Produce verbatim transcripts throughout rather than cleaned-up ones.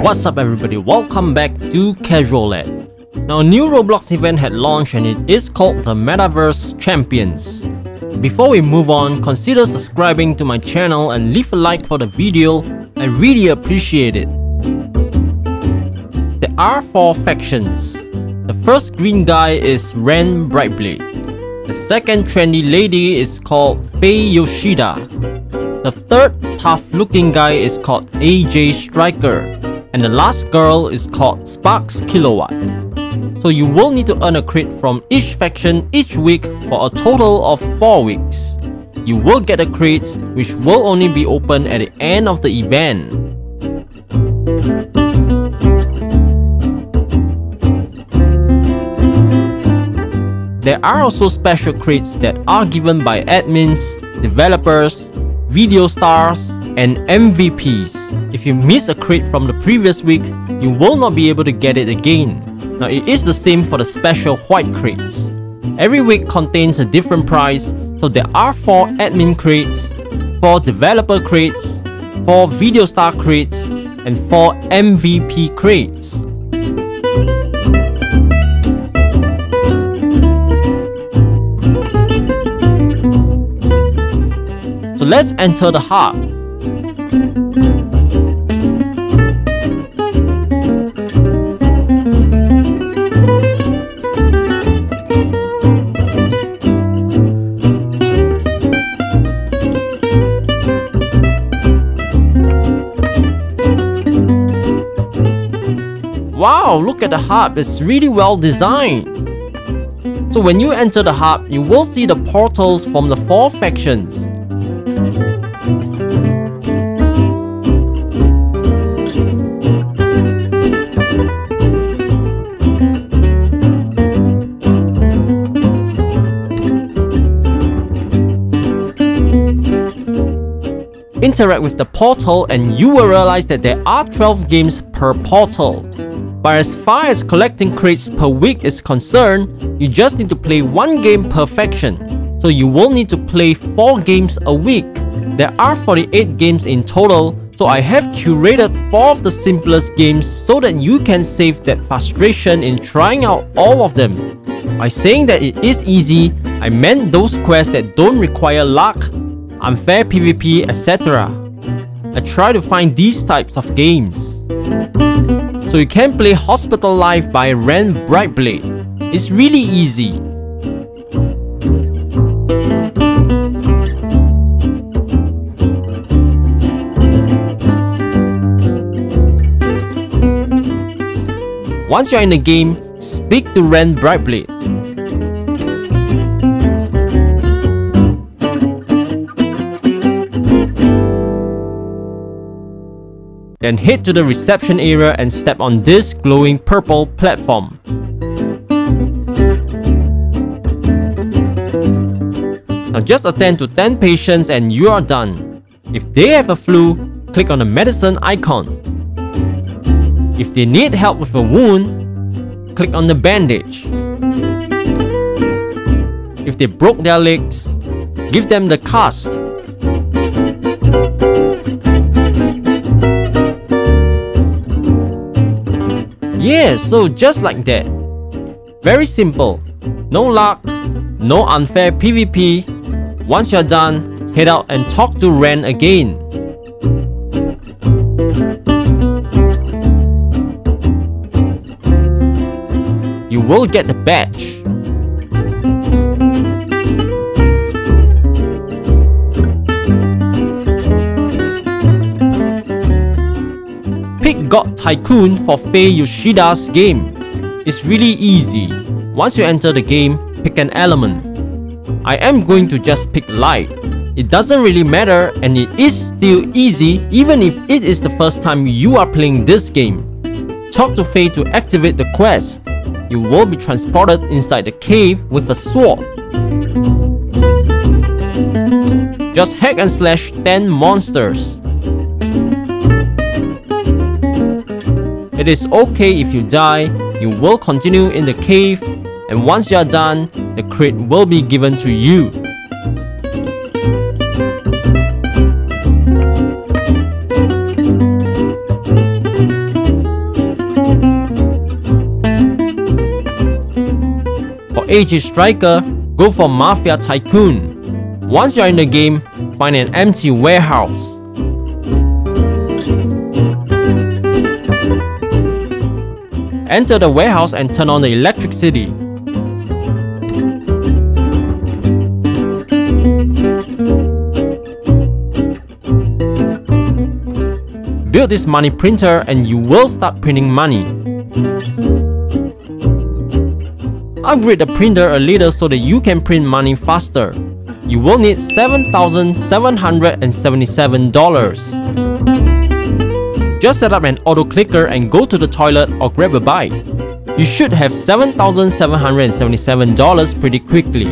What's up everybody, welcome back to casual. Now a new Roblox event had launched and it is called the Metaverse Champions. Before we move on, consider subscribing to my channel and leave a like for the video, I really appreciate it. There are four factions. The first green guy is Ren Brightblade. The second trendy lady is called Faye Yoshida. The third tough looking guy is called A J Striker. And the last girl is called Sparks Kilowatt. So you will need to earn a crate from each faction each week for a total of four weeks. You will get a crate which will only be open at the end of the event. There are also special crates that are given by admins, developers, video stars, and M V Ps. If you miss a crate from the previous week, you will not be able to get it again. Now it is the same for the special white crates. Every week contains a different prize, so there are four admin crates, four developer crates, four video star crates, and four M V P crates. So let's enter the hub. Wow, look at the hub, it's really well designed. So when you enter the hub, you will see the portals from the four factions. Interact with the portal and you will realize that there are twelve games per portal. But as far as collecting crates per week is concerned, you just need to play one game per faction. So you will need to play four games a week. There are forty-eight games in total, so I have curated four of the simplest games so that you can save that frustration in trying out all of them. By saying that it is easy, I meant those quests that don't require luck, unfair PvP, et cetera. I try to find these types of games. So you can play Hospital Life by Ren Brightblade. It's really easy. Once you're in the game, speak to Ren Brightblade. Then head to the reception area and step on this glowing purple platform. Now just attend to ten patients and you are done. If they have a flu, click on the medicine icon. If they need help with a wound, click on the bandage. If they broke their legs, give them the cast. Yeah, so just like that. Very simple. No luck, no unfair PvP. Once you're done, head out and talk to Ren again. You will get the badge. Pick God Tycoon for Faye Yoshida's game. It's really easy. Once you enter the game, pick an element. I am going to just pick light. It doesn't really matter and it is still easy even if it is the first time you are playing this game. Talk to Faye to activate the quest. You will be transported inside the cave with a sword. Just hack and slash ten monsters. It is okay if you die, you will continue in the cave, and once you are done, the crate will be given to you. A J Striker, go for Mafia Tycoon. Once you're in the game, find an empty warehouse. Enter the warehouse and turn on the electricity. Build this money printer and you will start printing money. Upgrade the printer a little so that you can print money faster. You will need seven thousand seven hundred seventy-seven dollars. Just set up an auto clicker and go to the toilet or grab a bite. You should have seven thousand seven hundred seventy-seven dollars pretty quickly.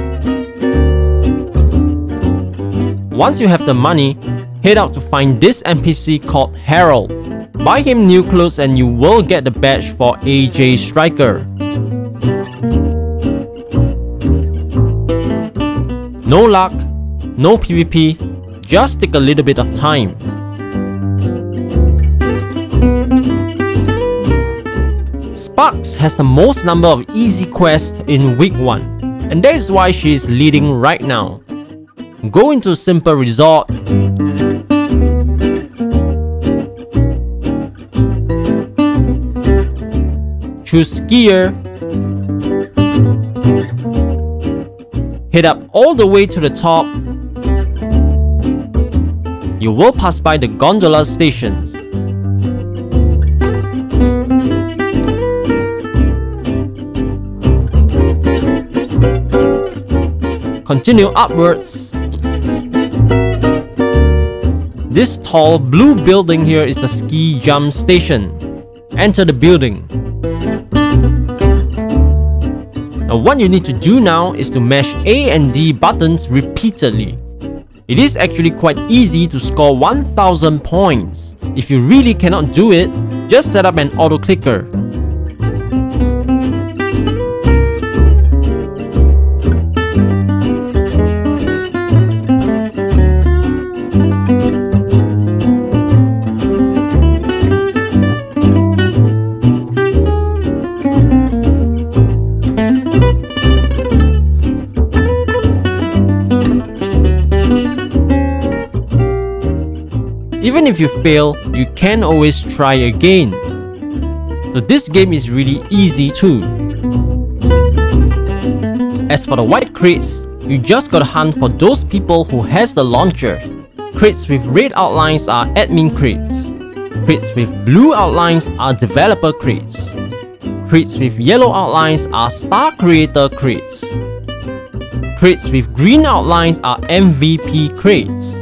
Once you have the money, head out to find this N P C called Harold. Buy him new clothes and you will get the badge for A J Striker. No luck, no PvP, just take a little bit of time. Sparks has the most number of easy quests in week one, and that is why she is leading right now. Go into simple resort, choose skier, head up all the way to the top. You will pass by the gondola stations. Continue upwards. This tall blue building here is the ski jump station. Enter the building. Now what you need to do now is to mash A and D buttons repeatedly. It is actually quite easy to score one thousand points. If you really cannot do it, just set up an auto clicker. Even if you fail, you can always try again. So this game is really easy too. As for the white crates, you just gotta hunt for those people who has the launcher. Crates with red outlines are admin crates. Crates with blue outlines are developer crates. Crates with yellow outlines are star creator crates. Crates with green outlines are M V P crates.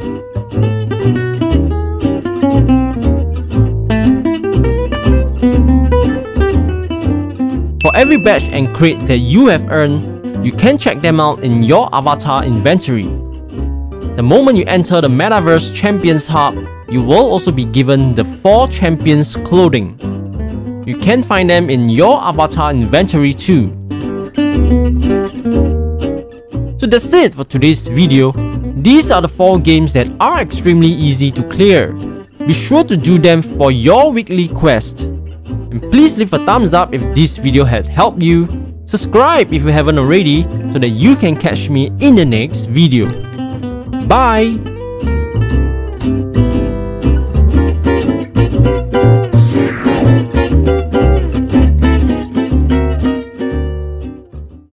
For every badge and crate that you have earned, you can check them out in your avatar inventory. The moment you enter the Metaverse Champions hub, you will also be given the four champions clothing. You can find them in your avatar inventory too. So that's it for today's video. These are the four games that are extremely easy to clear. Be sure to do them for your weekly quest. And please leave a thumbs up if this video had helped you. Subscribe if you haven't already so that you can catch me in the next video. Bye!